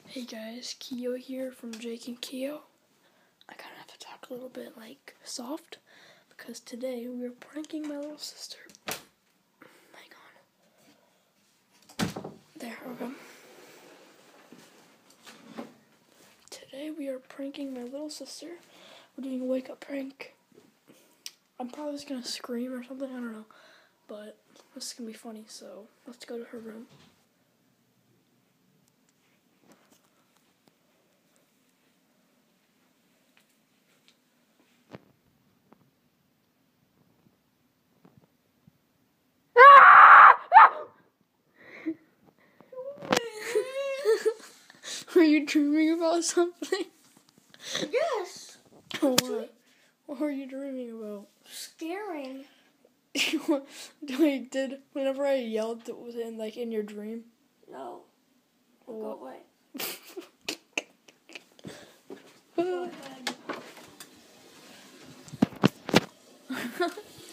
Hey guys, Keo here from Jake&Keo. I kind of have to talk a little bit soft because today we are pranking my little sister. Hang on. There we go. Today we are pranking my little sister. We're doing a wake up prank. I'm probably just gonna scream or something, I don't know. But this is gonna be funny, so let's go to her room. Were you dreaming about something? Yes. What? What were you dreaming about? Scaring. Whenever I yelled, was it in your dream? No. Well, Go away. Go ahead.